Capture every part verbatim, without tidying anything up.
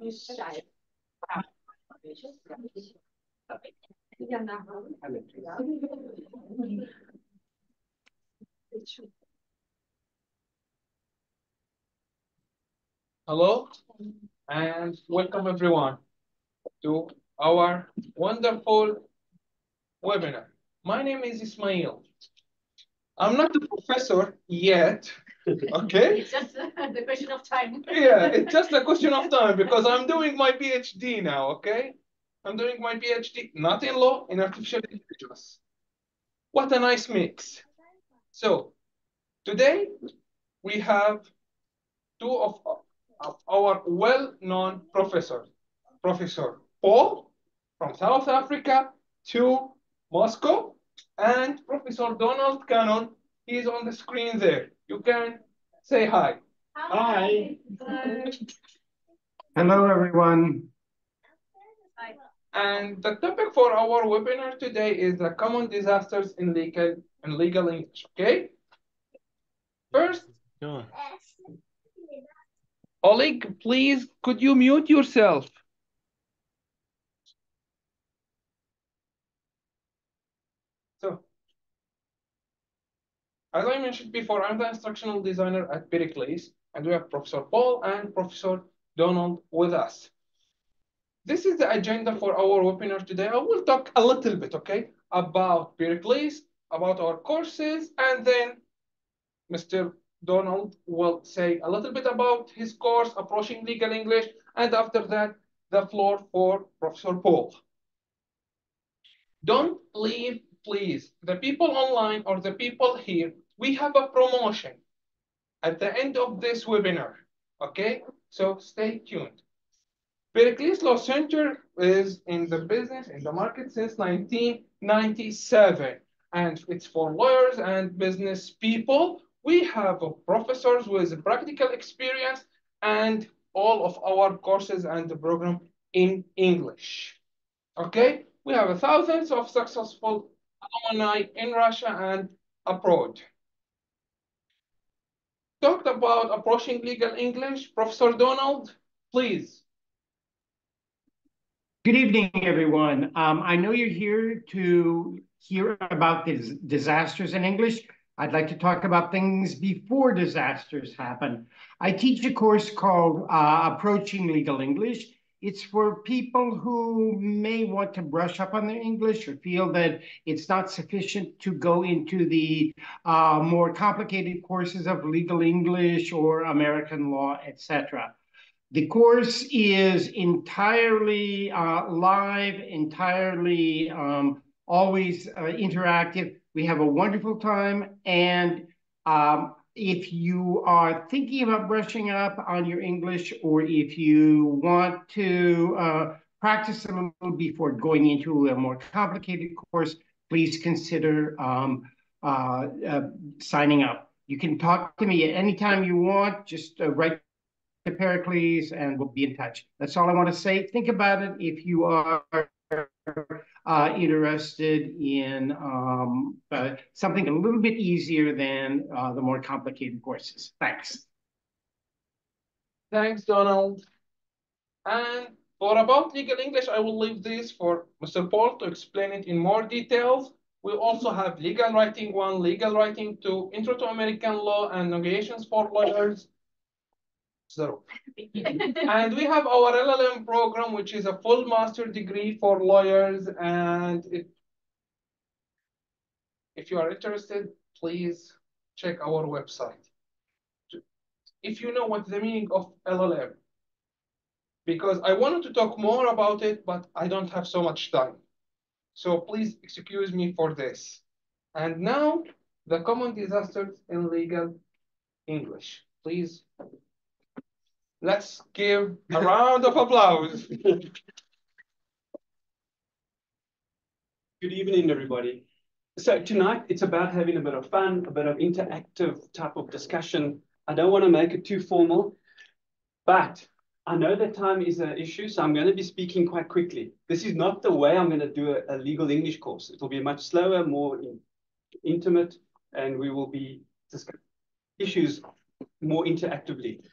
Hello and welcome everyone to our wonderful webinar. My name is Ismail. I'm not a professor yet, okay? It's just the question of time. Yeah, it's just a question of time because I'm doing my PhD now, okay? I'm doing my PhD, not in law, in artificial intelligence. What a nice mix. So today we have two of our well-known professors, Professor Paul from South Africa to Moscow, and Professor Donald Cannon. He's on the screen there. You can say hi. Hi. Hi. Hello, everyone. Hi. And the topic for our webinar today is the common disasters in legal, in legal English, okay? First, Sure. Oleg, please, could you mute yourself? So, as I mentioned before, I'm the instructional designer at Pericles, and we have Professor Paul and Professor Donald with us. This is the agenda for our webinar today. I will talk a little bit, okay, about Pericles, about our courses, and then Mister Donald will say a little bit about his course, Approaching Legal English, and after that, the floor for Professor Paul. Don't leave, please. The people online or the people here, we have a promotion at the end of this webinar, okay? So stay tuned. Pericles Law Center is in the business, in the market since nineteen ninety-seven, and it's for lawyers and business people. We have professors with practical experience and all of our courses and the program in English, okay? We have thousands of successful alumni in Russia and abroad. Talked about approaching legal English. Professor Donald, please. Good evening, everyone. Um, I know you're here to hear about the disasters in English. I'd like to talk about things before disasters happen. I teach a course called uh, Approaching Legal English. It's for people who may want to brush up on their English or feel that it's not sufficient to go into the uh, more complicated courses of legal English or American law, et cetera. The course is entirely uh, live, entirely um, always uh, interactive. We have a wonderful time. And um, if you are thinking about brushing up on your English, or if you want to uh, practice a little before going into a more complicated course, please consider um, uh, uh, signing up. You can talk to me at any time you want. Just uh, write to Pericles and we'll be in touch. That's all I want to say. Think about it if you are uh, interested in um, uh, something a little bit easier than uh, the more complicated courses. Thanks. Thanks, Donald. And for about legal English, I will leave this for Mister Paul to explain it in more details. We also have legal writing one, legal writing two, intro to American law and negotiations for lawyers. Zero. And we have our L L M program, which is a full master degree for lawyers. And it, if you are interested, please check our website. If you know what the meaning of L L M, because I wanted to talk more about it, but I don't have so much time. So please excuse me for this. And now, the common disasters in legal English. Please, let's give a round of applause. Good evening, everybody. So tonight, it's about having a bit of fun, a bit of interactive type of discussion. I don't want to make it too formal, but I know that time is an issue, so I'm going to be speaking quite quickly. This is not the way I'm going to do a, a legal English course. It will be much slower, more in, intimate, and we will be discussing issues more interactively.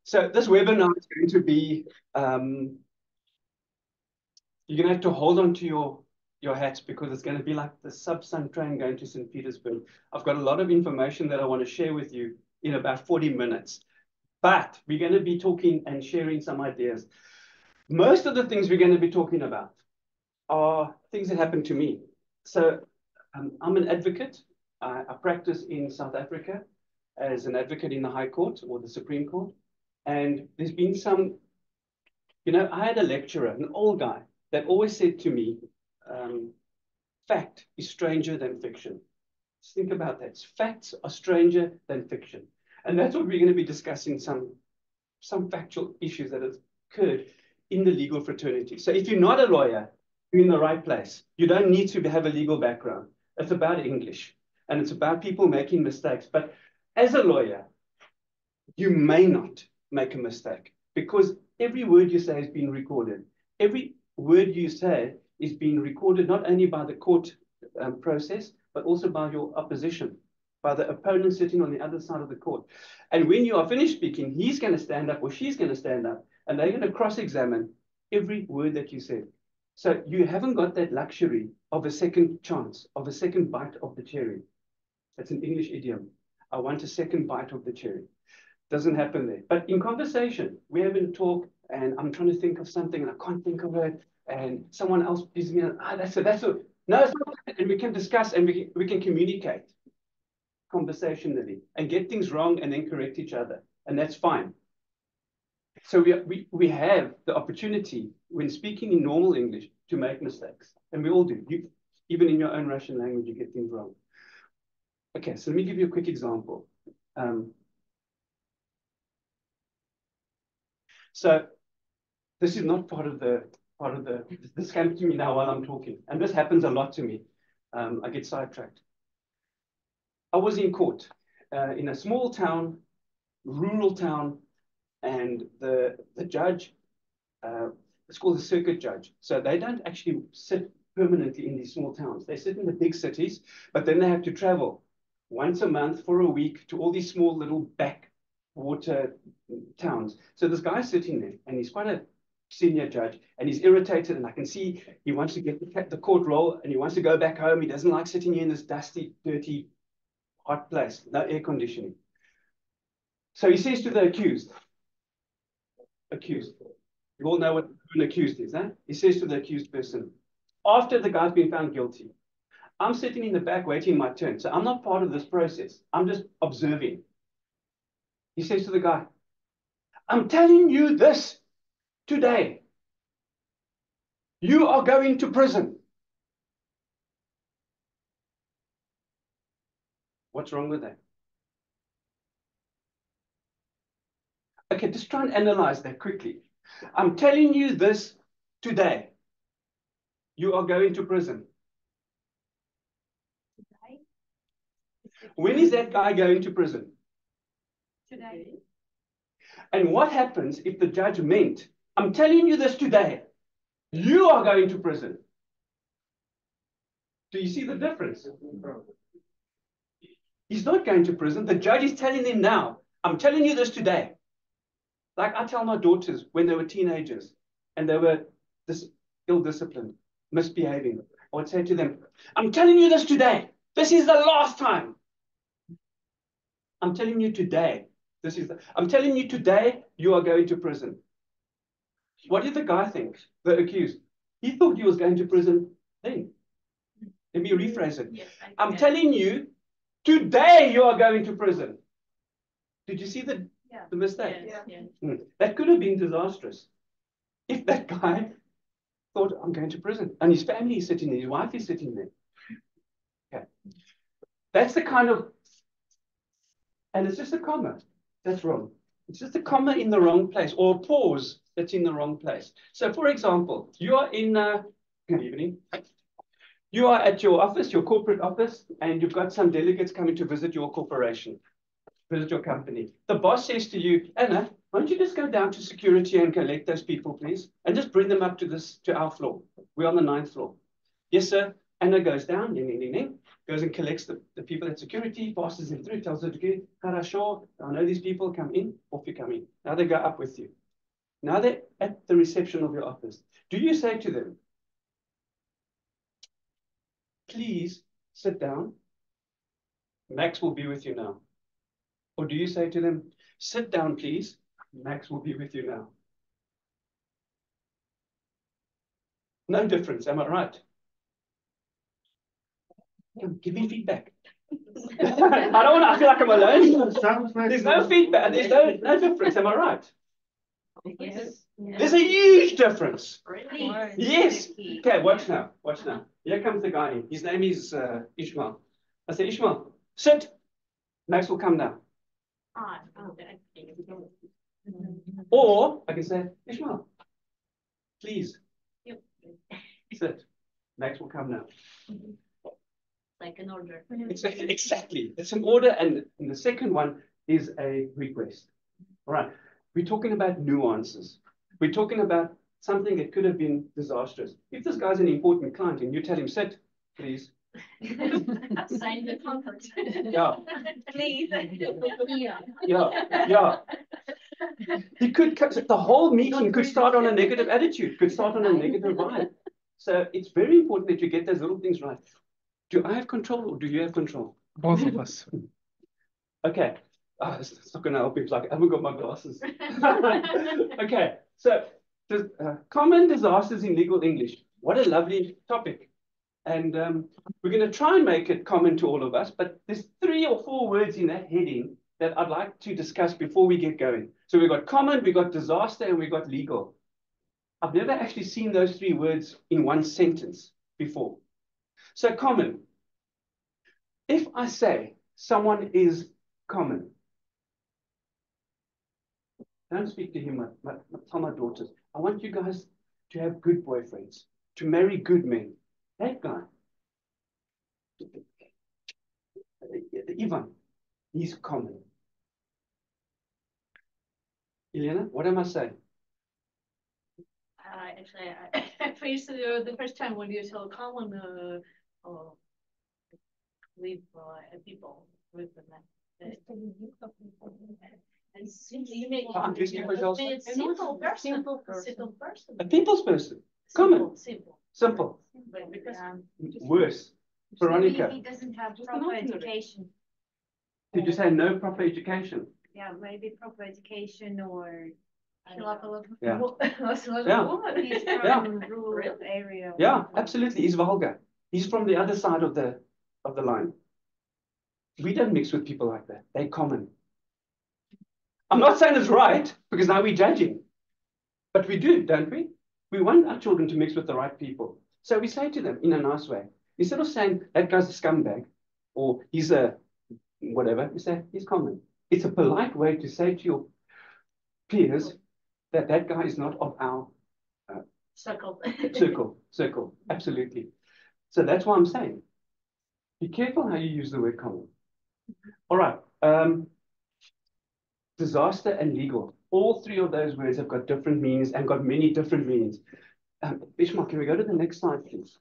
So this webinar is going to be, um, you're going to have to hold on to your, your hats because it's going to be like the sub-sun train going to Saint Petersburg. I've got a lot of information that I want to share with you in about forty minutes. But we're going to be talking and sharing some ideas. Most of the things we're going to be talking about are things that happened to me. So um, I'm an advocate. I, I practice in South Africa as an advocate in the High Court or the Supreme Court. And there's been some, you know, I had a lecturer, an old guy, that always said to me, um, fact is stranger than fiction. Just think about that. Facts are stranger than fiction. And that's what we're going to be discussing, some, some factual issues that have occurred in the legal fraternity. So if you're not a lawyer, you're in the right place. You don't need to have a legal background. It's about English, and it's about people making mistakes. But as a lawyer, you may not make a mistake because every word you say is being recorded. Every word you say is being recorded not only by the court um, process, but also by your opposition, by the opponent sitting on the other side of the court. And when you are finished speaking, he's going to stand up or she's going to stand up, and they're going to cross-examine every word that you said. So you haven't got that luxury of a second chance, of a second bite of the cherry. That's an English idiom. I want a second bite of the cherry. Doesn't happen there. But in conversation, we're having a talk, and I'm trying to think of something, and I can't think of it, and someone else gives me, ah, that's it, that's it. No, it's not that. And we can discuss, and we can, we can communicate conversationally and get things wrong and then correct each other. And that's fine. So we, we, we have the opportunity when speaking in normal English to make mistakes. And we all do. You, even in your own Russian language, you get things wrong. Okay, so let me give you a quick example. Um, so this is not part of the, part of the, this came to me now while I'm talking. And this happens a lot to me. Um, I get sidetracked. I was in court uh, in a small town, rural town, and the, the judge, uh, it's called the circuit judge. So they don't actually sit permanently in these small towns. They sit in the big cities, but then they have to travel once a month for a week to all these small little backwater towns. So this guy's sitting there, and he's quite a senior judge, and he's irritated, and I can see he wants to get the, the court roll, and he wants to go back home. He doesn't like sitting here in this dusty, dirty, hot place, no air conditioning. So he says to the accused, accused, you all know what an accused is, huh? He says to the accused person, after the guy's been found guilty, I'm sitting in the back waiting my turn. So I'm not part of this process. I'm just observing. He says to the guy, I'm telling you this today. You are going to prison. What's wrong with that? Okay, just try and analyze that quickly. I'm telling you this today. You are going to prison. Today? When is that guy going to prison? Today. And what happens if the judge meant, I'm telling you this today, you are going to prison? Do you see the difference? He's not going to prison. The judge is telling him now, I'm telling you this today. Like I tell my daughters when they were teenagers and they were this ill-disciplined, misbehaving, I would say to them, I'm telling you this today. This is the last time. I'm telling you today. This is the, I'm telling you today, you are going to prison. What did the guy think, the accused? He thought he was going to prison then. Let me rephrase it. Yes, I'm telling you, today you are going to prison. Did you see the, yeah. the mistake? Yes, yes. Mm. That could have been disastrous. If that guy thought, I'm going to prison, and his family is sitting there, his wife is sitting there. Okay. That's the kind of, and it's just a comma. That's wrong. It's just a comma in the wrong place, or a pause that's in the wrong place. So, for example, you are in, uh, good evening. You are at your office, your corporate office, and you've got some delegates coming to visit your corporation, visit your company. The boss says to you, Anna, why don't you just go down to security and collect those people, please? And just bring them up to this, to our floor. We're on the ninth floor. Yes, sir. Anna goes down, ding, ding, ding, ding, goes and collects the, the people at security, passes them through, tells the security, Harasho, I know these people, come in, off you come in. Now they go up with you. Now they're at the reception of your office. Do you say to them, please sit down, Max will be with you now? Or do you say to them, sit down, please, Max will be with you now? No difference, am I right? Give me feedback. I don't want to I feel like I'm alone. Sounds like There's no feedback. There's no, no difference. Am I right? Yes. There's a huge difference. Really? Yes. Okay, watch now. Watch now. Here comes the guy in. His name is uh, Ishmael. I say, Ishmael, sit. Max will come now. Ah, okay. Or I can say, Ishmael, please sit. Max will come now. Like an order. It's a- exactly. It's an order, and, and the second one is a request. All right. We're talking about nuances. We're talking about something that could have been disastrous. If this guy's an important client and you tell him, sit, please. Sign the contract. Yeah. Please. Yeah. Yeah. Yeah. He could, the whole meeting could start on a negative attitude, could start on a negative vibe. So it's very important that you get those little things right. Do I have control or do you have control? Both of us. Okay. Oh, it's, it's not going to help me. Like, I haven't got my glasses. Okay. So, uh, common disasters in legal English. What a lovely topic. And um, we're going to try and make it common to all of us. But there's three or four words in that heading that I'd like to discuss before we get going. So we've got common, we've got disaster, and we've got legal. I've never actually seen those three words in one sentence before. So common. If I say someone is common, don't speak to him, my, my, tell my daughters, I want you guys to have good boyfriends, to marry good men. That guy, Ivan, he's common. Elena, what am I saying? Uh, actually, I, first, uh, the first time when you saw common uh, uh, with uh, people with the uh, and simply you make Ah, you speak with yourself? it's simple person, simple person, simple person, A people's person. Common. simple, Simple. but because Worse. Veronica, He doesn't have proper education. did you say no proper education? Yeah, maybe proper education or kill up a lot of Yeah. people. That's a lot Yeah. of woman. he's from Yeah. rural Really? area. Yeah, absolutely. He's vulgar. He's from the other side of the of the line. We don't mix with people like that. They're common. I'm not saying it's right, because now we're judging. But we do, don't we? We want our children to mix with the right people. So we say to them in a nice way. Instead of saying, that guy's a scumbag, or he's a whatever, we say, he's common. It's a polite way to say to your peers that that guy is not of our uh, Circle. circle. Circle, absolutely. So that's why I'm saying, be careful how you use the word common. All right. Um, disaster and legal. All three of those words have got different meanings and got many different meanings. Um, Ishmael, can we go to the next slide, please?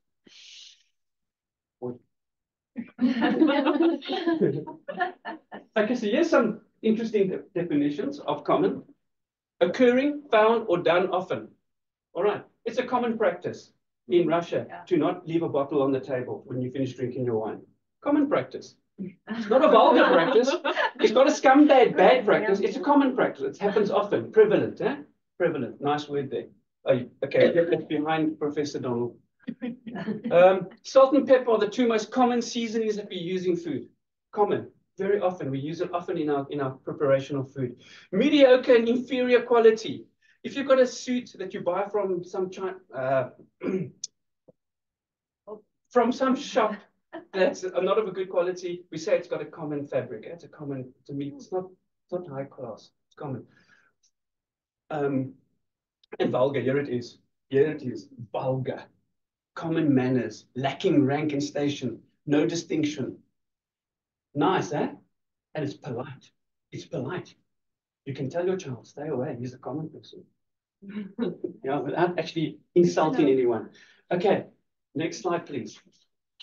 Okay, so here's some interesting de definitions of common. Occurring, found, or done often. All right. It's a common practice in Russia Yeah. to not leave a bottle on the table when you finish drinking your wine. Common practice. It's not a vulgar practice. It's not a scumbag bad practice. It's a common practice. It happens often. Prevalent, eh? Prevalent. Nice word there. Oh, okay, that's behind Professor Donald. Um, salt and pepper are the two most common seasonings that we use in food. Common. Very often. We use it often in our, in our preparation of food. Mediocre and inferior quality. If you've got a suit that you buy from some China, uh, from some shop that's not of a good quality, we say it's got a common fabric. It's a common, to me, it's not, it's not high class. It's common. Um, and vulgar, here it is. Here it is. Vulgar. Common manners, lacking rank and station, no distinction. Nice, eh? And it's polite. It's polite. You can tell your child, stay away, he's a common person. Yeah, without actually insulting anyone. Okay, next slide, please.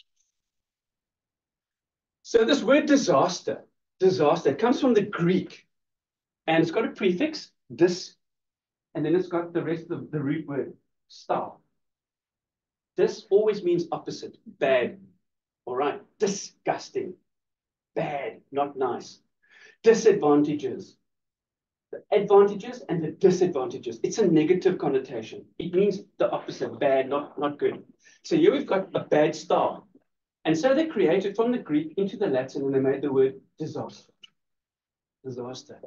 So this word disaster, disaster, it comes from the Greek, and it's got a prefix, dis, and then it's got the rest of the root word, star. Dis always means opposite, bad. All right, disgusting, bad, not nice. Disadvantages, the advantages and the disadvantages. It's a negative connotation. It means the opposite, bad, not, not good. So here we've got a bad star. And so they created from the Greek into the Latin and they made the word disaster. Disaster.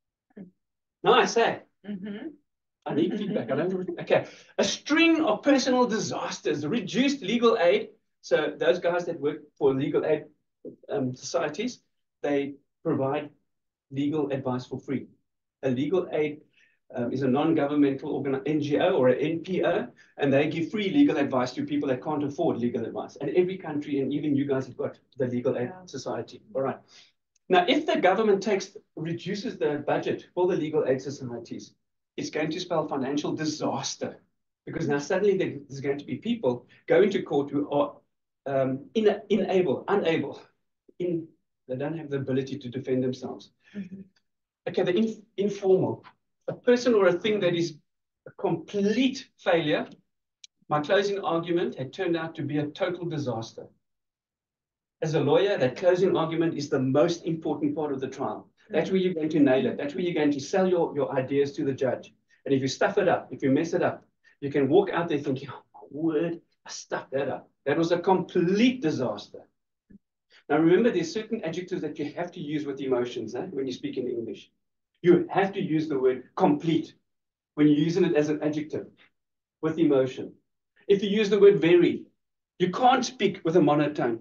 Now I say, Mm-hmm. I need feedback. I don't know. Okay. A string of personal disasters, reduced legal aid. So those guys that work for legal aid um, societies, they provide legal advice for free. A legal aid um, is a non-governmental organ N G O or an N P O, and they give free legal advice to people that can't afford legal advice. And every country, and even you guys have got the legal aid Yeah. society. All right. Now, if the government takes reduces the budget for the legal aid societies, it's going to spell financial disaster, because now suddenly there's going to be people going to court who are um, in, unable, unable, in, they don't have the ability to defend themselves. Mm-hmm. Okay, the inf informal, a person or a thing that is a complete failure. My closing argument had turned out to be a total disaster. As a lawyer, that closing argument is the most important part of the trial. That's where you're going to nail it. That's where you're going to sell your, your ideas to the judge. And if you stuff it up, if you mess it up, you can walk out there thinking, oh, my word, I stuffed that up. That was a complete disaster. Now, remember, there's certain adjectives that you have to use with emotions eh, when you speak in English. You have to use the word complete when you're using it as an adjective with emotion. If you use the word very, you can't speak with a monotone.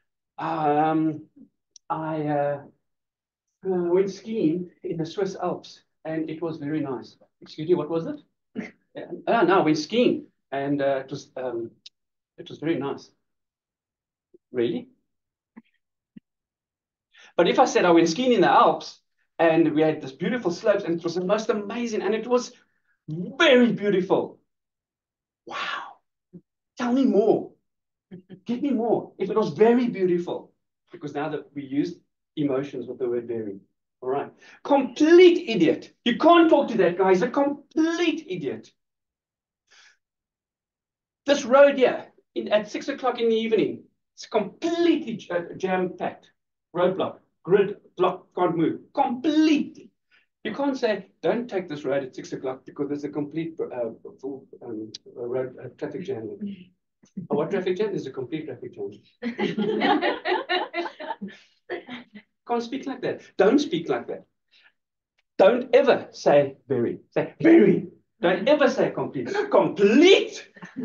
Um, I uh, uh, went skiing in the Swiss Alps, and it was very nice. Excuse me, what was it? Ah, no, I went skiing, and uh, it was um, it was very nice. Really? But if I said I went skiing in the Alps, and we had this beautiful slopes, and it was the most amazing, and it was very beautiful. Wow! Tell me more. Give me more. If it was very beautiful, because now that we used emotions with the word very. All right. Complete idiot. You can't talk to that guy. He's a complete idiot. This road here in, at six o'clock in the evening, it's completely uh, jam-packed. Roadblock, grid, block, can't move. Completely. You can't say, don't take this road at six o'clock because there's a complete uh, full um, road uh, traffic jam. Oh, what traffic jam? There's a complete traffic jam. Can't speak like that. Don't speak like that. Don't ever say very. Say very. Don't ever say complete. Complete.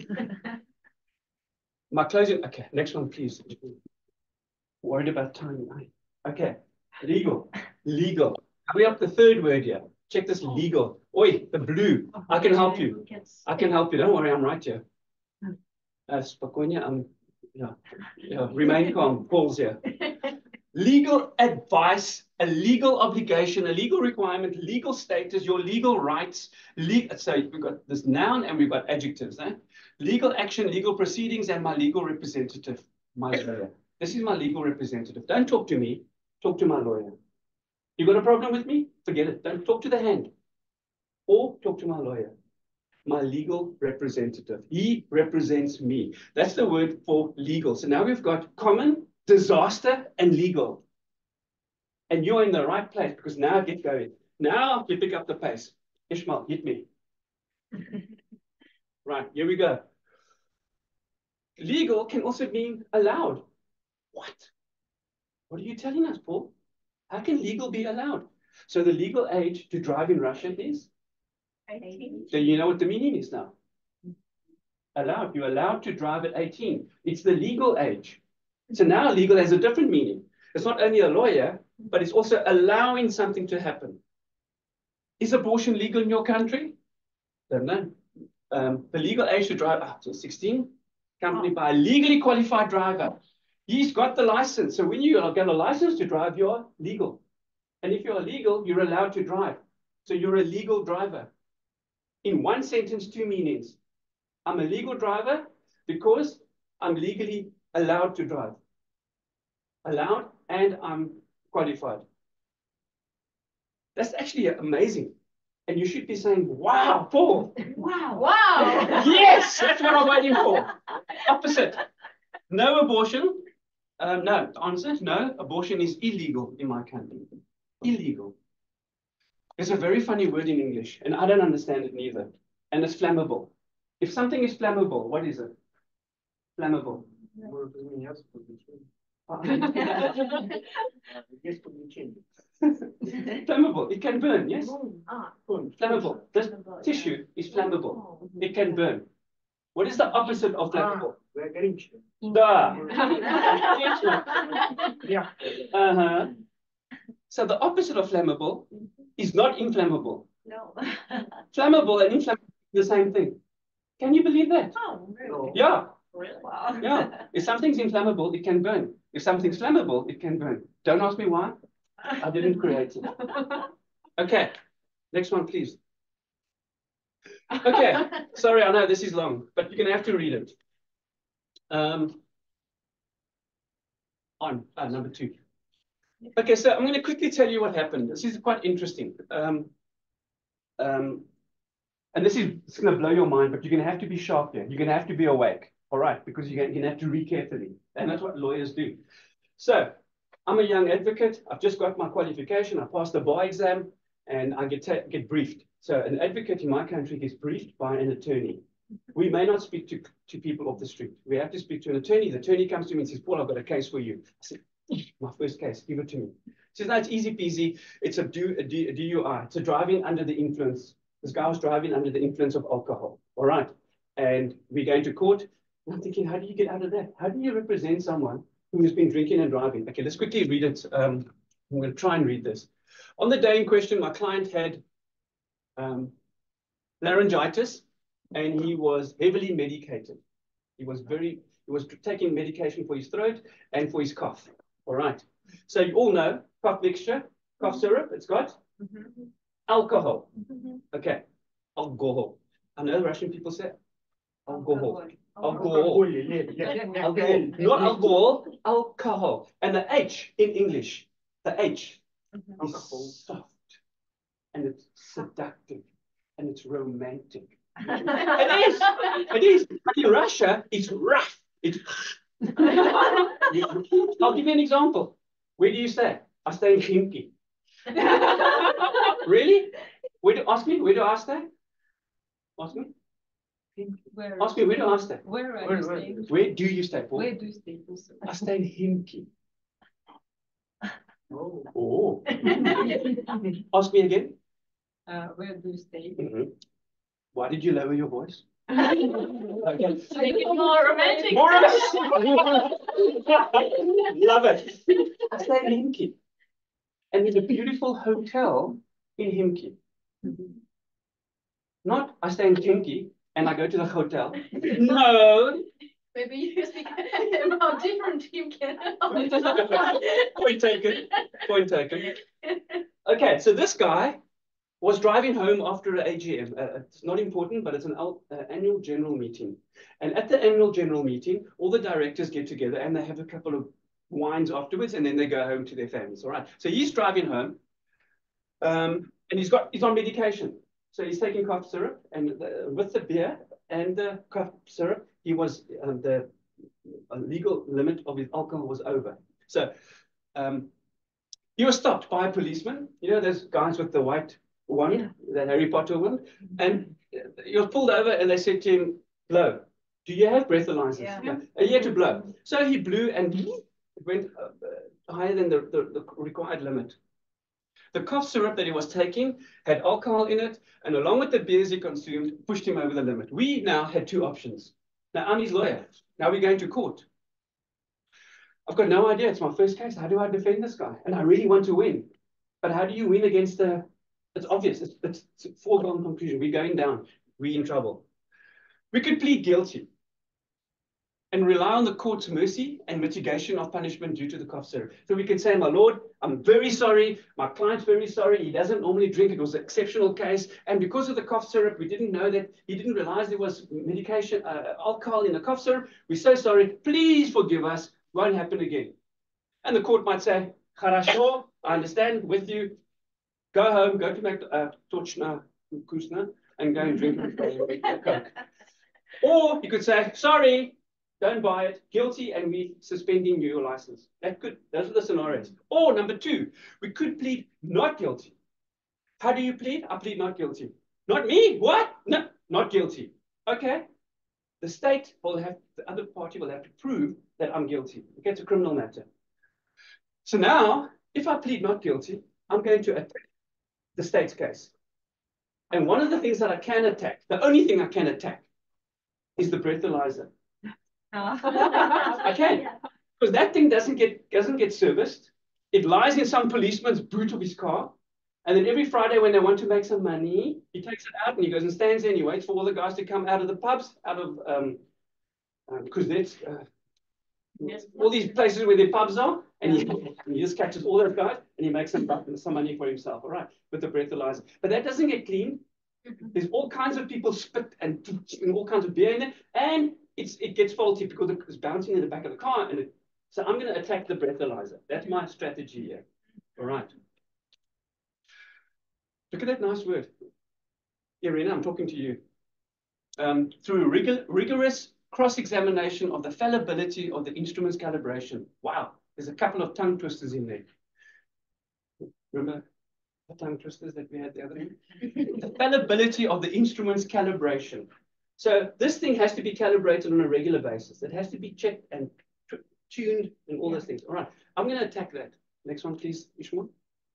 My closing. Okay, next one, please. Worried about time. Okay, legal. Legal. We have the third word here. Check this legal. Oi, the blue. I can help you. I can help you. Don't worry, I'm right here. Uh, Spakonia, um, yeah, yeah, remain calm. Paul's here. Legal advice, a legal obligation, a legal requirement, legal status, your legal rights. Le so we've got this noun and we've got adjectives. Eh? Legal action, legal proceedings, and my legal representative, my lawyer. This is my legal representative. Don't talk to me. Talk to my lawyer. You got a problem with me? Forget it. Don't talk to the hand. Or talk to my lawyer. My legal representative. He represents me. That's the word for legal. So now we've got common, disaster, and legal. And you're in the right place because now get going. Now you pick up the pace. Ishmael, hit me. Right, here we go. Legal can also mean allowed. What? What are you telling us, Paul? How can legal be allowed? So the legal age to drive in Russia is? eighteen. So you know what the meaning is now. Allowed. You're allowed to drive at eighteen. It's the legal age. So now legal has a different meaning. It's not only a lawyer, but it's also allowing something to happen. Is abortion legal in your country? Don't know. Um, the legal age to drive up to sixteen, accompanied by a legally qualified driver. He's got the license. So when you get a license to drive, you're legal. And if you're legal, you're allowed to drive. So you're a legal driver. In one sentence, two meanings. I'm a legal driver because I'm legally allowed to drive. Allowed and I'm qualified. That's actually amazing. And you should be saying, wow, Paul. Wow. Wow. Yes, that's what I'm waiting for. Opposite. No abortion. Um, no, answer, no, abortion is illegal in my country. Illegal. There's a very funny word in English, and I don't understand it neither. And it's flammable. If something is flammable, what is it? Flammable. Flammable. It can burn, yes? Ah. Flammable. This tissue is flammable. It can burn. What is the opposite of flammable? Duh. Yeah. Uh-huh. So the opposite of flammable is not inflammable. No. Flammable and inflammable is the same thing. Can you believe that? Oh, really? Yeah, Really? Wow. yeah. If something's inflammable, it can burn. If something's flammable, it can burn. Don't ask me why. I didn't create it. Okay, next one, please. Okay, sorry, I know this is long, but you're going to have to read it. Um, on uh, number two. Okay, so I'm going to quickly tell you what happened. This is quite interesting. Um, um, and this is it's going to blow your mind, but you're going to have to be sharp here. You're going to have to be awake, all right? Because you're going to have to read carefully. And that's what lawyers do. So I'm a young advocate. I've just got my qualification. I passed the bar exam, and I get, get briefed. So an advocate in my country gets briefed by an attorney. We may not speak to, to people off the street. We have to speak to an attorney. The attorney comes to me and says, Paul, I've got a case for you. I said, my first case, give it to me. He says, no, it's easy peasy. It's a, do, a, D, a D U I. It's a driving under the influence. This guy was driving under the influence of alcohol. All right. And we're going to court. And I'm thinking, how do you get out of that? How do you represent someone who has been drinking and driving? Okay, let's quickly read it. Um, I'm going to try and read this. On the day in question, my client had um, laryngitis, and he was heavily medicated. He was very, he was taking medication for his throat and for his cough. All right. So you all know cough mixture, cough syrup, it's got Mhm. alcohol. Mhm. Okay. Alcohol. I know Russian people say alcohol. Alcohol. Alcohol. Yeah, yeah, yeah. Alcohol. Not alcohol, alcohol. And the H in English, the H Mhm. is soft and it's seductive and it's romantic. It is. It is. But in Russia, it's rough. It's. I'll give you an example. Where do you stay? I stay in Engelke. Really? Where do ask me? Where do I stay? Ask me. Where, Ask me. Where do I stay? where are Where- you where- staying? Where do you stay, Paul? Where do you stay? Also? I stay in Engelke. Oh. Oh. Ask me again. Uh, where do you stay? Mhm. Why did you lower your voice? Make it more romantic. More Love it. I stay in Engelke. And there's a beautiful hotel in Engelke. Not I stay in Engelke and I go to the hotel. No. Maybe you speak about different team can. Point taken. Point taken. Okay, so this guy was driving home after an A G M. Uh, it's not important, but it's an uh, annual general meeting. And at the annual general meeting, all the directors get together and they have a couple of wines afterwards, and then they go home to their families. All right. So he's driving home, um, and he's got he's on medication. So he's taking cough syrup, and the, with the beer and the cough syrup, he was um, the uh, legal limit of his alcohol was over. So um, he was stopped by a policeman. You know those guys with the white one, yeah. That Harry Potter one, and he was pulled over, and they said to him, "Blow. Do you have breathalyzers?" Yeah. Yeah. And he had to blow. So he blew, and it went uh, higher than the, the, the required limit. The cough syrup that he was taking had alcohol in it, and along with the beers he consumed, pushed him over the limit. We now had two options. Now, I'm his lawyer. Now we're going to court. I've got no idea. It's my first case. How do I defend this guy? And I really want to win. But how do you win against the... It's obvious. It's, it's, it's a foregone conclusion. We're going down. We're in trouble. We could plead guilty and rely on the court's mercy and mitigation of punishment due to the cough syrup. So we can say, my lord, I'm very sorry. My client's very sorry. He doesn't normally drink. It was an exceptional case. And because of the cough syrup, we didn't know that he didn't realize there was medication, uh, alcohol in the cough syrup. We're so sorry. Please forgive us. Won't happen again. And the court might say, Хорошо, I understand, with you. Go home, go to Mac, uh, Tochna, Kusna, and go and drink a Coke. Or you could say, sorry, don't buy it, guilty, and we suspending your license. That could, those are the scenarios. Or number two, we could plead not guilty. How do you plead? I plead not guilty. Not me? What? No, not guilty. Okay. The state will have, the other party will have to prove that I'm guilty. Okay, it's a criminal matter. So now, if I plead not guilty, I'm going to attack the state's case. And one of the things that I can attack, the only thing I can attack, is the breathalyzer. I can, because that thing doesn't get doesn't get serviced. It lies in some policeman's boot of his car, and then every Friday when they want to make some money, he takes it out and he goes and stands there and he waits for all the guys to come out of the pubs, out of um, because um, that's uh, yes. all these places where the pubs are, and he, and he just catches all those guys and he makes some some money for himself. All right, with the breathalyzer, but that doesn't get clean. There's all kinds of people spit and, and all kinds of beer in there, and it's it gets faulty because it's bouncing in the back of the car. And it, so I'm going to attack the breathalyzer. That's my strategy here. All right. Look at that nice word. Irina, I'm talking to you. Um, through rigor, rigorous cross-examination of the fallibility of the instrument's calibration. Wow, there's a couple of tongue twisters in there. Remember the tongue twisters that we had the other day? The fallibility of the instrument's calibration. So this thing has to be calibrated on a regular basis. It has to be checked and tuned and all those things. All right, I'm going to attack that. Next one, please, Ishmael.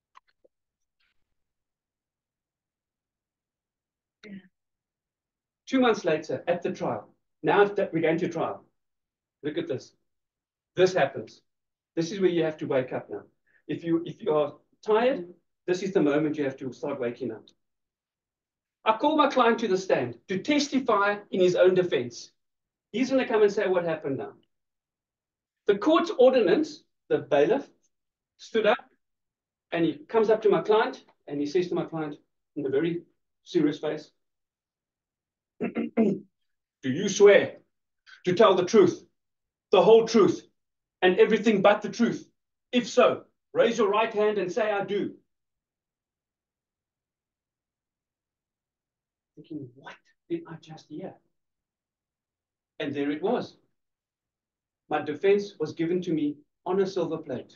Yeah. Two months later, at the trial. Now we're going to trial. Look at this. This happens. This is where you have to wake up now. If you if you are tired, this is the moment you have to start waking up. I call my client to the stand to testify in his own defense. He's going to come and say what happened now. The court's ordinance, the bailiff, stood up and he comes up to my client and he says to my client in a very serious face, do you swear to tell the truth, the whole truth, and everything but the truth? If so, raise your right hand and say, I do. Thinking, what did I just hear? And there it was. My defense was given to me on a silver plate.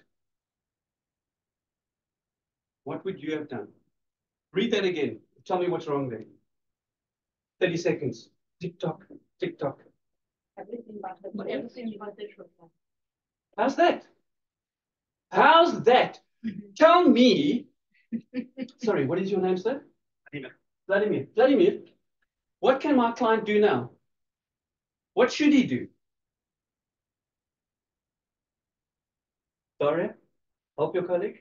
What would you have done? Read that again. Tell me what's wrong there. thirty seconds. Tick tock, tick tock. Everything but the everything but the truth. How's that? How's that? Tell me. Sorry, what is your name, sir? Vladimir. Vladimir. Vladimir. What can my client do now? What should he do? Daria, help your colleague.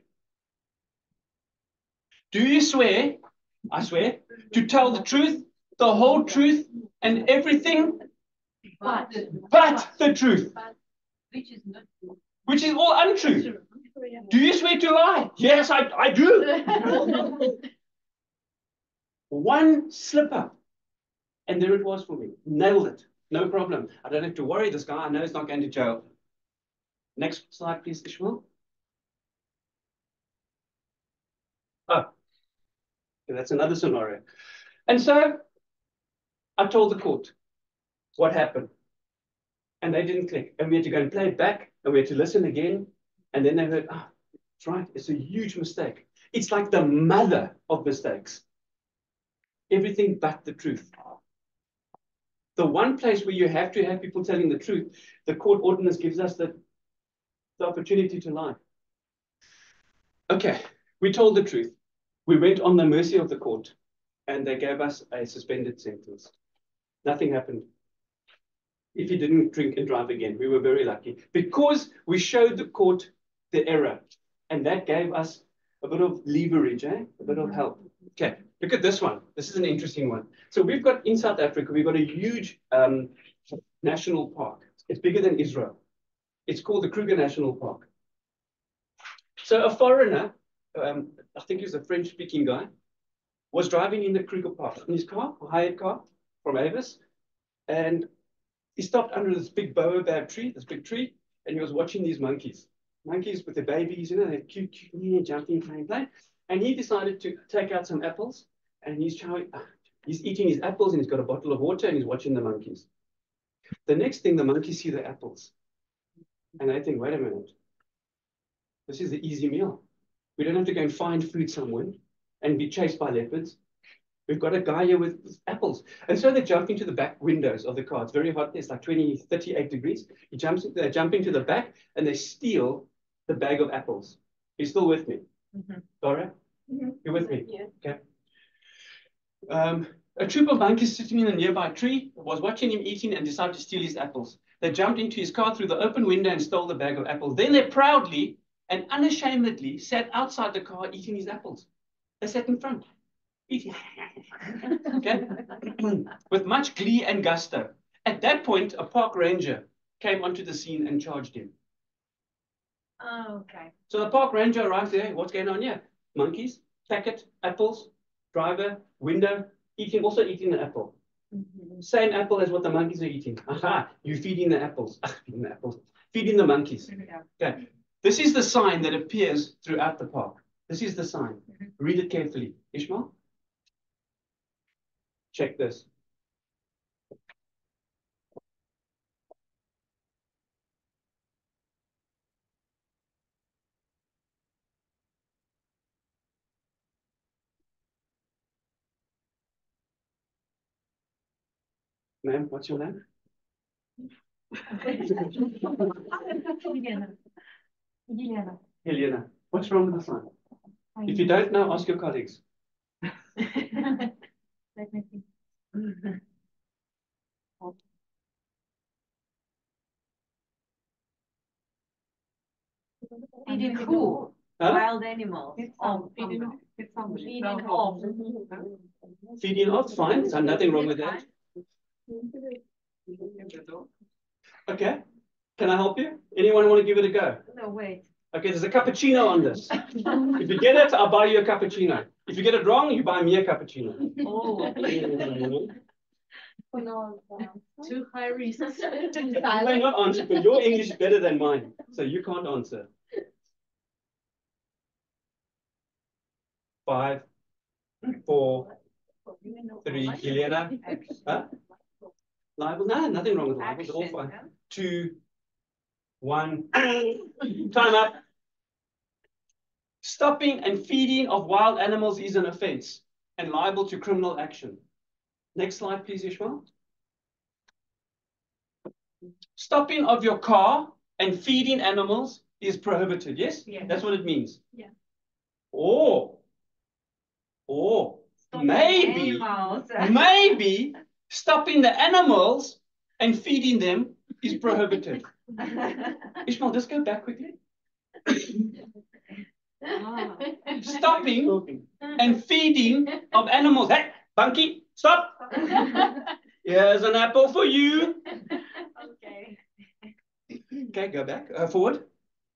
Do you swear, I swear, to tell the truth, the whole truth, and everything But, but the truth, which is not true. which is all untrue? Do you swear to lie? Yes, I, I do. One slip up, and there it was for me. Nailed it. No problem. I don't have to worry. This guy, I know, is not going to jail. Next slide, please, Ishmael. Oh, that's another scenario. And so I told the court what happened. And they didn't click. And we had to go and play it back, and we had to listen again. And then they heard, ah, oh, that's right, it's a huge mistake. It's like the mother of mistakes. Everything but the truth. The one place where you have to have people telling the truth, the court ordinance gives us the, the opportunity to lie. Okay, we told the truth. We went on the mercy of the court, and they gave us a suspended sentence. Nothing happened. If he didn't drink and drive again, we were very lucky because we showed the court the error, and that gave us a bit of leverage, eh? A bit of help. Okay, look at this one. This is an interesting one. So we've got in South Africa, we've got a huge um, national park. It's bigger than Israel. It's called the Kruger National Park. So a foreigner, um, I think he was a French-speaking guy, was driving in the Kruger Park in his car, a hired car from Avis, and he stopped under this big baobab tree, this big tree, and he was watching these monkeys. monkeys with their babies, you know, they're cute, cute, yeah, jumping, playing, playing. And he decided to take out some apples, and he's chowing, he's eating his apples, and he's got a bottle of water, and he's watching the monkeys. The next thing, the monkeys see the apples, and they think, wait a minute, this is the easy meal. We don't have to go and find food somewhere and be chased by leopards. We've got a guy here with apples. And so they jump into the back windows of the car. It's very hot. It's like twenty, thirty-eight degrees. He jumps, they jump into the back and they steal the bag of apples. You're still with me? Mm-hmm. Dora? Mm-hmm. You're with me? Yeah. Okay. Um, a troop of monkeys sitting in a nearby tree was watching him eating and decided to steal his apples. They jumped into his car through the open window and stole the bag of apples. Then they proudly and unashamedly sat outside the car eating his apples. They sat in front. Eating. Okay? With much glee and gusto. At that point, a park ranger came onto the scene and charged him. Oh, okay. So the park ranger arrived there. What's going on here? Monkeys, packet, apples, driver, window, eating, also eating an apple. Mm-hmm. Same apple as what the monkeys are eating. Aha, you're feeding the apples. feeding the apples. Feeding the monkeys. Yeah. Okay. This is the sign that appears throughout the park. This is the sign. Mm-hmm. Read it carefully. Ishmael? Check this. Ma'am, what's your name? Helena. Helena. Helena. What's wrong with the sign? If you don't know, ask your colleagues. Let me see. Feeding who? Huh? Wild animals. It's Oh, somebody. feeding, It's somebody. feeding Don't off. Feeding off, fine. There's nothing wrong with that. Okay. Can I help you? Anyone want to give it a go? No, wait. Okay, there's a cappuccino on this. If you get it, I'll buy you a cappuccino. If you get it wrong, you buy me a cappuccino. Oh. Too high risk. You may not answer, but your English is better than mine, so you can't answer. Five, four, three, Helena. Huh? Libel? No, nothing wrong with libels. All fine. Two, one. Time up. Stopping and feeding of wild animals is an offense and liable to criminal action. Next slide, please, Ishmael. Stopping of your car and feeding animals is prohibited. Yes? Yeah. That's what it means. Yeah. Or, or Stopping maybe, animals. maybe stopping the animals and feeding them is prohibited. Ishmael, just go back quickly. Ah. Stopping and feeding of animals. Hey, Bunky, stop. Here's an apple for you. Okay. Okay, go back, uh, forward.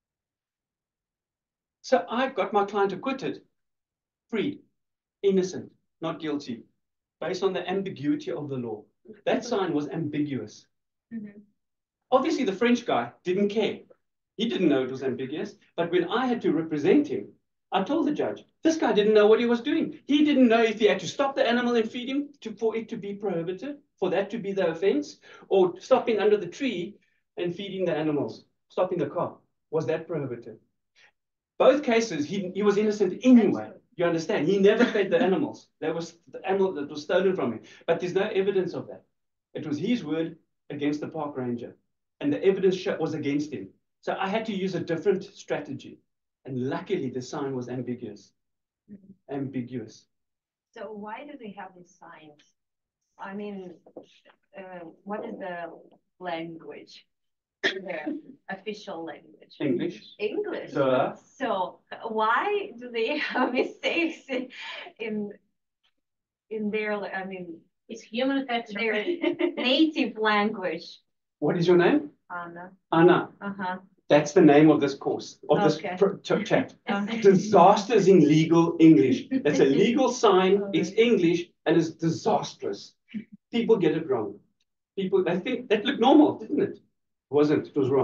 So I got my client acquitted, freed, innocent, not guilty, based on the ambiguity of the law. That sign was ambiguous. Mm-hmm. Obviously, the French guy didn't care. He didn't know it was ambiguous. But when I had to represent him, I told the judge, this guy didn't know what he was doing. He didn't know if he had to stop the animal and feed him to, for it to be prohibited, for that to be the offense, or stopping under the tree and feeding the animals, stopping the car. Was that prohibited? Both cases, he, he was innocent anyway. You understand? He never fed the animals. That was the animal that was stolen from him. But there's no evidence of that. It was his word against the park ranger. And the evidence was against him. So I had to use a different strategy. And luckily, the sign was ambiguous. Mm-hmm. Ambiguous. So why do they have these signs? I mean, uh, what is the language? The official language? English. English. Duh. So why do they have mistakes in in, in their? I mean, It's human factor. their native language. What is your name? Anna. Anna. Uh huh. That's the name of this course, of Okay. this chat. Okay. Disasters in legal English. It's a legal sign, it's English, and it's disastrous. People get it wrong. People, they think that looked normal, didn't it? It wasn't, it was wrong.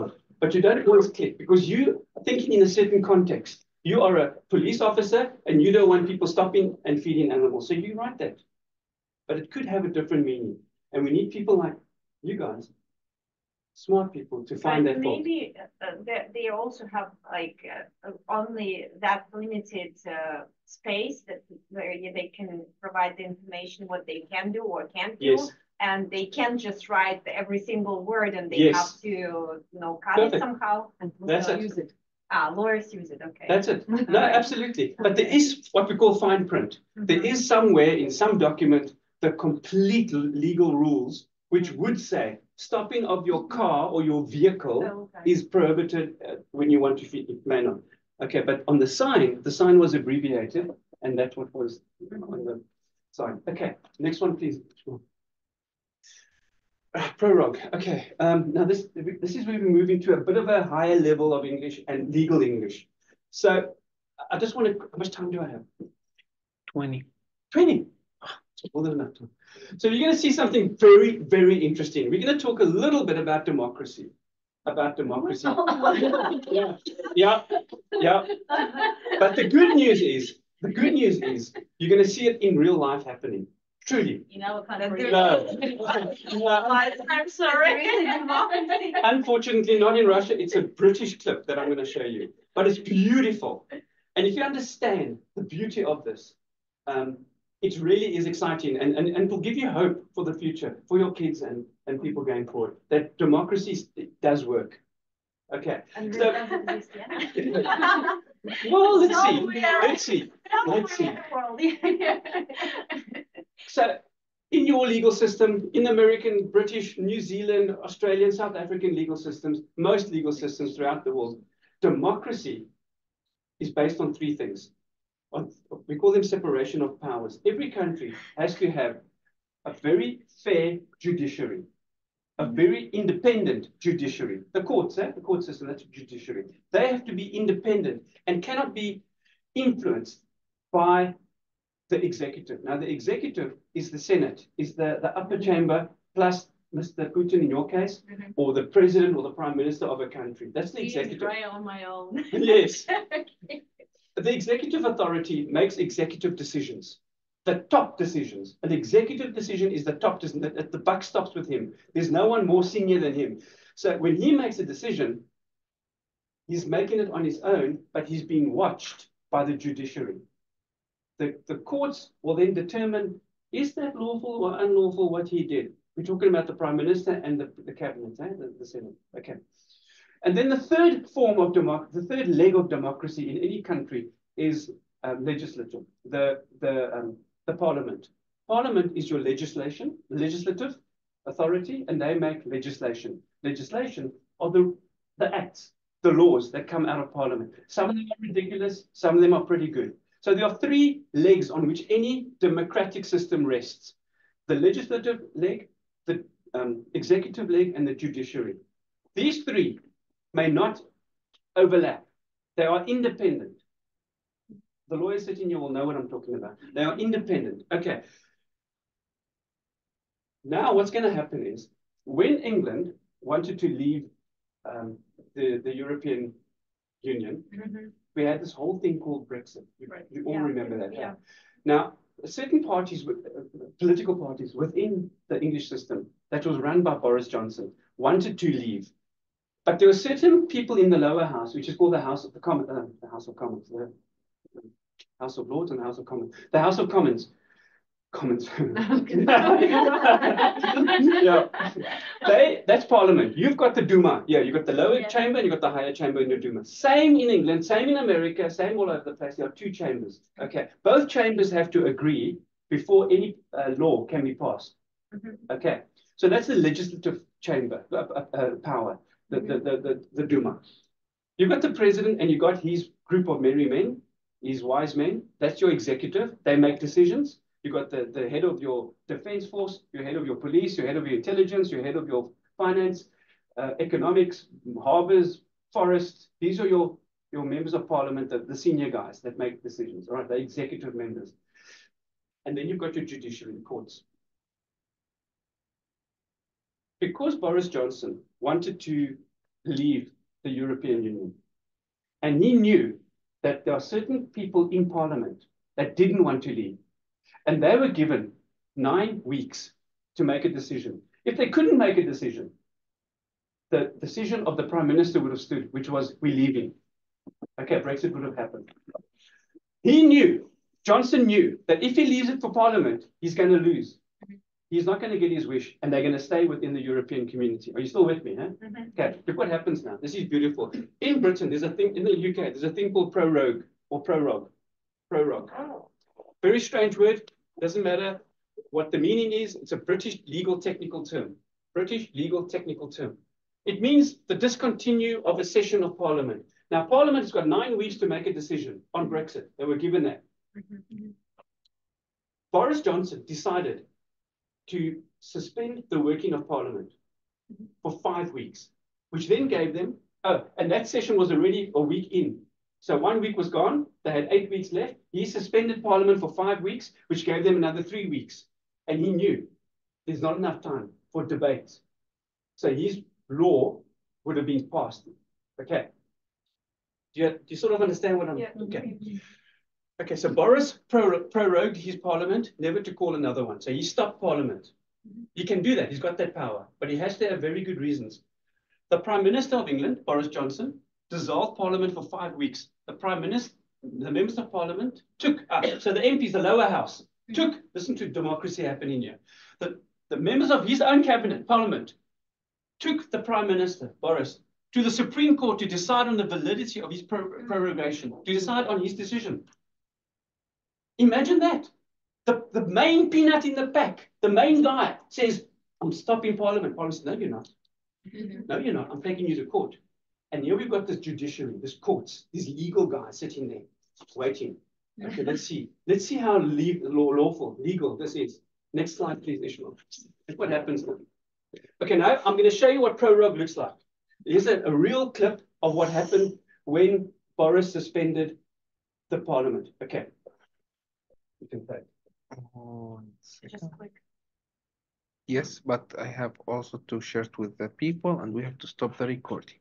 but you don't always click because you are thinking in a certain context. You are a police officer and you don't want people stopping and feeding animals. So you write that. But it could have a different meaning. And we need people like you guys, smart people, to find But that fault. maybe uh, they, they also have like uh, only that limited uh, space that where you- they can provide the information what they can do or can't do. Yes. And they can't just write every single word and they Yes. have to, you know, cut Perfect. it somehow. And That's also it. use it. Ah, lawyers use it, okay. That's it. No, Alright. absolutely. But there is what we call fine print. There Mhm. is somewhere in some document the complete legal rules, which would say stopping of your car or your vehicle Oh, okay. is prohibited uh, when you want to feed it may not. Okay, but on the sign, the sign was abbreviated, and that's what was on the sign. Okay, next one, please. Ah, prologue. Okay. Um, now this this is where we're moving to a bit of a higher level of English and legal English. So I just want to. How much time do I have? twenty. Twenty. Ah, it's more than enough time. So you're going to see something very, very interesting. We're going to talk a little bit about democracy. About democracy. yeah, yeah, yeah. But the good news is, the good news is, you're going to see it in real life happening. Truly. You know what kind That of. there- No. No. I'm sorry. Democracy. Unfortunately, not in Russia. It's a British clip that I'm going to show you, but it's beautiful. And if you understand the beauty of this, um, it really is exciting and, and, and will give you hope for the future, for your kids and, and people going forward, that democracy does work. Okay. And So- that doesn't exist yet. Well, let's see. Somewhere. Let's see. Let's see. Somewhere in the world. So, in your legal system, in American, British, New Zealand, Australian, South African legal systems, most legal systems throughout the world, democracy is based on three things. On, we call them separation of powers. Every country has to have a very fair judiciary, a very independent judiciary. The courts, eh? the court system, that's judiciary. They have to be independent and cannot be influenced by the executive. Now, the executive is the Senate, is the, the upper chamber, plus Mister Putin in your case, Mhm. or the president or the prime minister of a country. That's the Please executive. try on my own. Yes. The executive authority makes executive decisions, the top decisions. An executive decision is the top decision. The, the buck stops with him. There's no one more senior than him. So when he makes a decision, he's making it on his own, but he's being watched by the judiciary. The, the courts will then determine, is that lawful or unlawful what he did? We're talking about the prime minister and the, the cabinet, eh? the, the Senate. Okay. And then the third form of democracy, the third leg of democracy in any country is um, legislature, the, the, um, the parliament. Parliament is your legislation, legislative authority, and they make legislation. Legislation are the, the acts, the laws that come out of parliament. Some of them are ridiculous, some of them are pretty good. So there are three legs on which any democratic system rests. The legislative leg, the um, executive leg, and the judiciary. These three may not overlap. They are independent. The lawyers sitting here will know what I'm talking about. They are independent. Okay. Now what's going to happen is when England wanted to leave um, the, the European Union, Mhm. we had this whole thing called Brexit. You, Right. you all Yeah. remember that. Yeah. Now, certain parties, uh, political parties within the English system that was run by Boris Johnson wanted to leave. But there were certain people in the lower house, which is called the House of the Commons, uh, the House of Commons, the House of Lords and the House of Commons, the House of Commons, Commons. Yeah, they, that's Parliament. You've got the Duma. Yeah, you've got the lower Yeah. chamber and you've got the higher chamber in your Duma. Same in England, same in America, same all over the place. There are two chambers. Okay, both chambers have to agree before any uh, law can be passed. Mhm. Okay, so that's the legislative chamber uh, uh, uh, power. The, the, the, the, the Duma. You've got the president and you've got his group of merry men, his wise men. That's your executive. They make decisions. You've got the, the head of your defense force, your head of your police, your head of your intelligence, your head of your finance, uh, economics, harbors, forests. These are your, your members of parliament, the, the senior guys that make decisions, all right? The executive members. And then you've got your judiciary courts. Because Boris Johnson wanted to leave the European Union. And he knew that there are certain people in Parliament that didn't want to leave. And they were given nine weeks to make a decision. If they couldn't make a decision, the decision of the Prime Minister would have stood, which was, we're leaving. Okay, Brexit would have happened. He knew, Johnson knew, that if he leaves it for Parliament, he's going to lose. He's not going to get his wish, and they're going to stay within the European community. Are you still with me? Huh? Mhm. Okay, look what happens now. This is beautiful. In Britain, there's a thing, in the U K, there's a thing called prorogue or prorogue. Prorogue. Oh. Very strange word. Doesn't matter what the meaning is. It's a British legal technical term. British legal technical term. It means the discontinue of a session of Parliament. Now, Parliament has got nine weeks to make a decision on Brexit. They were given that. Mhm. Boris Johnson decided to suspend the working of Parliament for five weeks, which then gave them, oh, and that session was already a week in. So one week was gone. They had eight weeks left. He suspended Parliament for five weeks, which gave them another three weeks. And he knew there's not enough time for debates. So his law would have been passed. Okay. Do you, do you sort of understand what I'm... Yeah. Okay. Okay, so Boris pror prorogued his Parliament, never to call another one. So he stopped Parliament. He can do that. He's got that power. But he has to have very good reasons. The Prime Minister of England, Boris Johnson, dissolved Parliament for five weeks. The Prime Minister, the members of Parliament took, uh, so the M Ps, the lower house, took, listen to democracy happening here. The, the members of his own cabinet, Parliament, took the Prime Minister, Boris, to the Supreme Court to decide on the validity of his pro prorogation, to decide on his decision. Imagine that. The, the main peanut in the pack, the main guy, says, I'm stopping Parliament. Parliament says, no, you're not. No, you're not. I'm taking you to court. And here we've got this judiciary, this courts, these legal guys sitting there, waiting. Okay, let's see. Let's see how le law, lawful, legal this is. Next slide, please, Ishmael. Look what happens now. Okay, now I'm going to show you what prorogue looks like. Here's a, a real clip of what happened when Boris suspended the Parliament. Okay. You can play. One Just second. click. Yes, but I have also to share it with the people, and we have to stop the recording.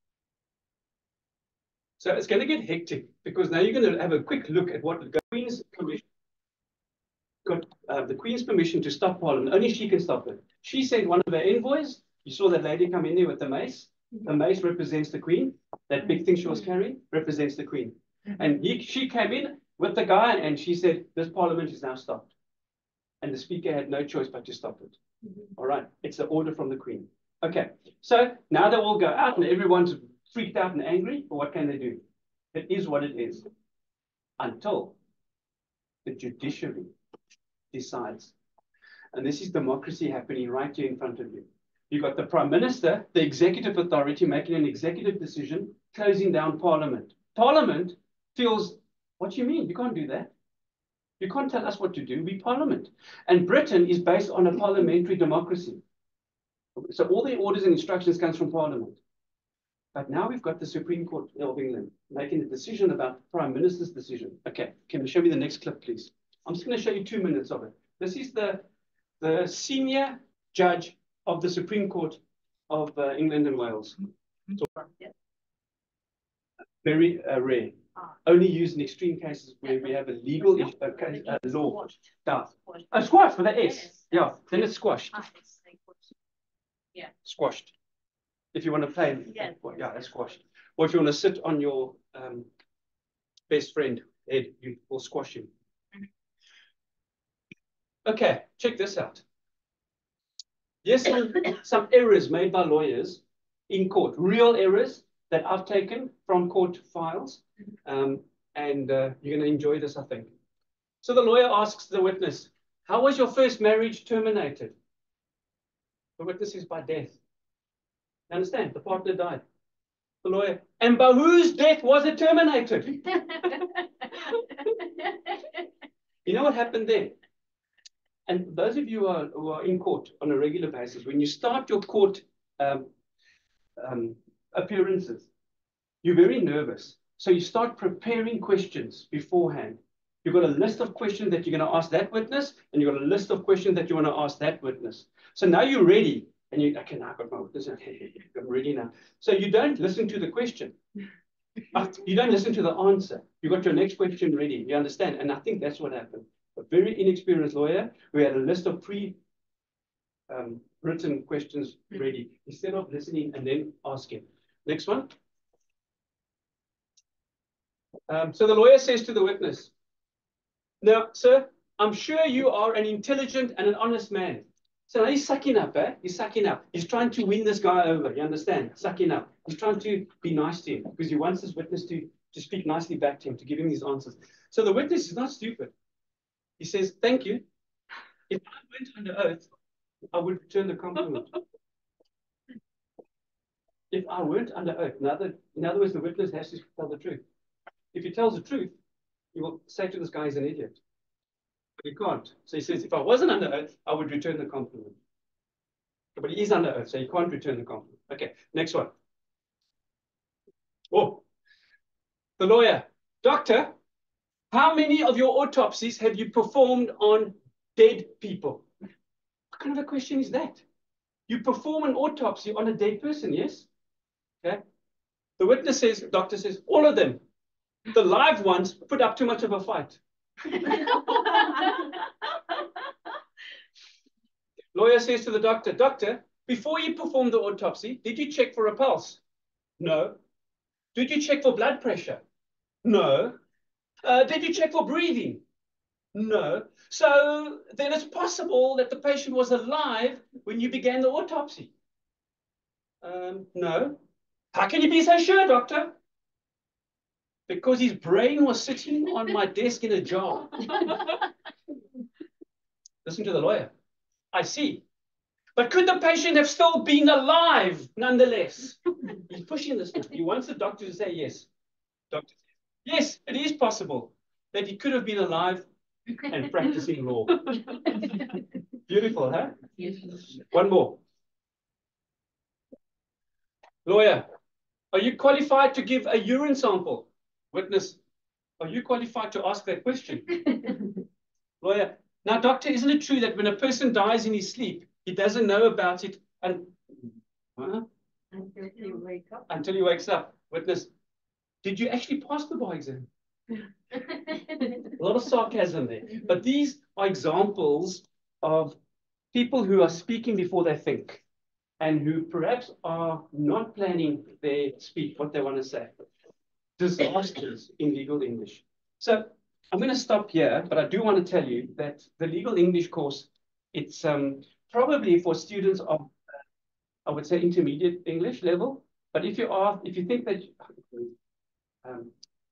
So it's going to get hectic because now you're going to have a quick look at what the Queen's Commission got uh, the Queen's permission to stop Parliament. Only she can stop it. She sent one of her envoys. You saw that lady come in there with the mace. The mace represents the Queen. That big thing she was carrying represents the Queen. And he, she came in with the guy and she said, this Parliament is now stopped. And the Speaker had no choice but to stop it. All right. It's an order from the Queen. Okay. So now they all go out and everyone's freaked out and angry. But what can they do? It is what it is. Until the judiciary decides. And this is democracy happening right here in front of you. You've got the Prime Minister, the executive authority, making an executive decision, closing down Parliament. Parliament feels, what do you mean? You can't do that. You can't tell us what to do. We Parliament. And Britain is based on a parliamentary democracy. So all the orders and instructions comes from Parliament. But now we've got the Supreme Court of England making a decision about the Prime Minister's decision. Okay, can you show me the next clip, please? I'm just going to show you two minutes of it. This is the, the senior judge of the Supreme Court of uh, England and Wales. So, very uh, rare. Only used in extreme cases where we have a legal issue, uh, case, uh, law. Yeah. Oh, squashed with the S. Yeah, then it's squashed. Yeah. Squashed. If you want to play, Yeah, yeah, it's squashed. Or if you want to sit on your um, best friend head, you will squash him. Okay, check this out. Yes, some, some errors made by lawyers in court, real errors that I've taken from court files. Um, and uh, you're going to enjoy this, I think. So the lawyer asks the witness, how was your first marriage terminated? The witness is by death. You understand? The partner died. The lawyer, and by whose death was it terminated? You know what happened there? And those of you who are, who are in court on a regular basis, when you start your court um, um, appearances, you're very nervous. So you start preparing questions beforehand. You've got a list of questions that you're going to ask that witness, and you've got a list of questions that you want to ask that witness. So now you're ready And you, okay, now I've got my witness. I'm ready now. So you don't listen to the question. You don't listen to the answer. You got your next question ready. You understand? And I think that's what happened. A very inexperienced lawyer who had a list of pre um, written questions ready instead of listening and then asking. Next one. Um, so the lawyer says to the witness, "Now, sir, I'm sure you are an intelligent and an honest man." So now he's sucking up, eh? He's sucking up. He's trying to win this guy over. You understand? Sucking up. He's trying to be nice to him because he wants this witness to, to speak nicely back to him, to give him his answers. So the witness is not stupid. He says, "Thank you. If I went under oath, I would return the compliment." If I weren't under oath, in other, in other words, the witness has to tell the truth. If he tells the truth, he will say to this guy, he's an idiot. But he can't. So he says, if I wasn't under oath, I would return the compliment. But he is under oath, so he can't return the compliment. Okay, next one. Oh, the lawyer. "Doctor, how many of your autopsies have you performed on dead people?" What kind of a question is that? You perform an autopsy on a dead person, yes? Okay. The witness says, doctor says, "All of them. The live ones put up too much of a fight." Lawyer says to the doctor, "Doctor, before you performed the autopsy, did you check for a pulse?" "No." "Did you check for blood pressure?" "No." Uh, "did you check for breathing?" "No." "So then it's possible that the patient was alive when you began the autopsy?" Um, "no." "How can you be so sure, doctor?" "Because his brain was sitting on my desk in a jar." Listen to the lawyer. "I see. But could the patient have still been alive nonetheless?" He's pushing this now. He wants the doctor to say yes. Doctor says, "Yes, it is possible that he could have been alive and practicing law." Beautiful, huh? Yes. One more. Lawyer, "Are you qualified to give a urine sample?" Witness, "Are you qualified to ask that question?" Lawyer, "Now, doctor, isn't it true that when a person dies in his sleep, he doesn't know about it and, huh? Until you wake up. until he wakes up?" Witness, "Did you actually pass the bar exam?" A lot of sarcasm there. But these are examples of people who are speaking before they think and who perhaps are not planning their speech, what they want to say. Disasters in legal English. So I'm going to stop here, but I do want to tell you that the legal English course, it's um, probably for students of, I would say, intermediate English level. But if you are, if you think that, um,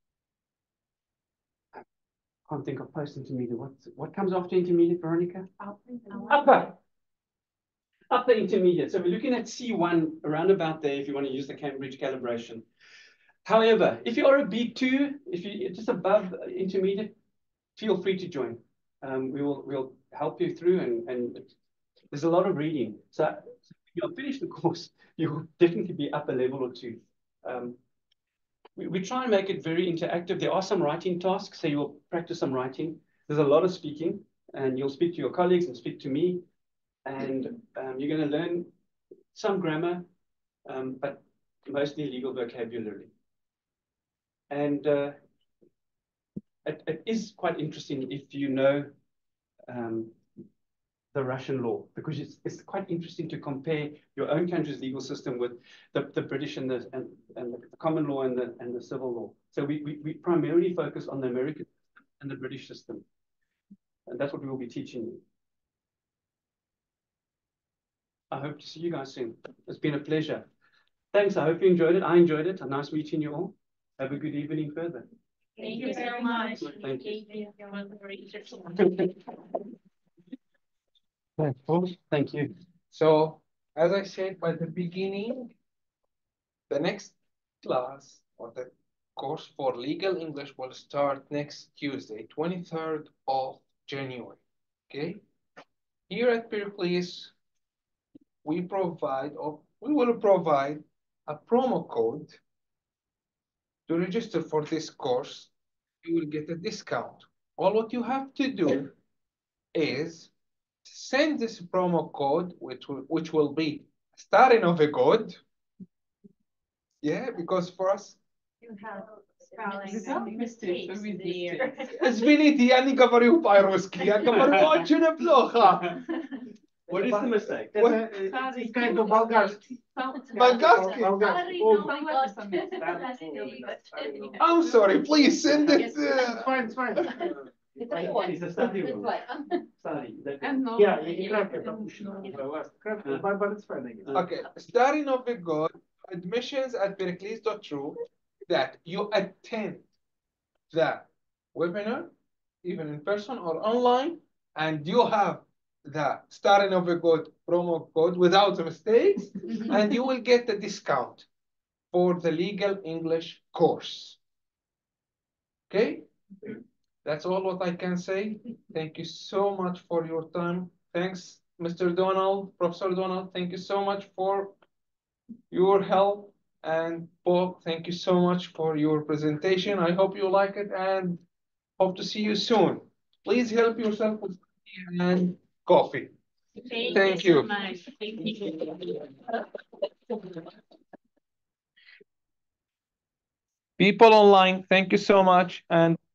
I can't think of post-intermediate. What, what comes after intermediate, Veronica? Upper. Upper intermediate. So we're looking at C one around about there if you want to use the Cambridge calibration. However, if you are a B two, if you're just above intermediate, feel free to join. Um, we will we'll help you through, and, and there's a lot of reading. So when you'll finish the course, you'll definitely be up a level or two. Um, we, we try and make it very interactive. There are some writing tasks, so you'll practice some writing. There's a lot of speaking, and you'll speak to your colleagues and speak to me. And um, you're going to learn some grammar, um, but mostly legal vocabulary. And uh, it, it is quite interesting if you know um, the Russian law, because it's, it's quite interesting to compare your own country's legal system with the, the British and the, and, and the common law and the, and the civil law. So we, we, we primarily focus on the American and the British system. And that's what we will be teaching you. I hope to see you guys soon. It's been a pleasure. Thanks. I hope you enjoyed it. I enjoyed it. Nice meeting you all. Have a good evening further. Thank you very much. Thank you. Thank you. So, as I said by the beginning, the next class or the course for legal English will start next Tuesday, twenty-third of January. Okay? Here at Pericles, we provide or we will provide a promo code to register for this course. You will get a discount. All what you have to do is send this promo code, which will, which will be starting of a good. Yeah, because for us, You have spelling mistakes there. Zviniti, ja nie говорю по-русски, я говорю очень плохо. What is the mistake? What? It's kind of болгарский. Болгарский? I'm sorry, please send it. It's fine, it's fine. It's a study room. Study. Yeah, you have to but, but it's fine, I guess. Okay, starting off with good, admissions at berkeley dot true, that you attend the webinar, even in person or online, and you have the starting of a good promo code without mistakes, and you will get the discount for the legal English course. Okay? That's all what I can say. Thank you so much for your time. Thanks, Mister Donald, Professor Donald. Thank you so much for your help. And Paul, thank you so much for your presentation. I hope you like it and hope to see you soon. Please help yourself with tea and coffee. Thank so you. much. Thank you. People online, thank you so much. And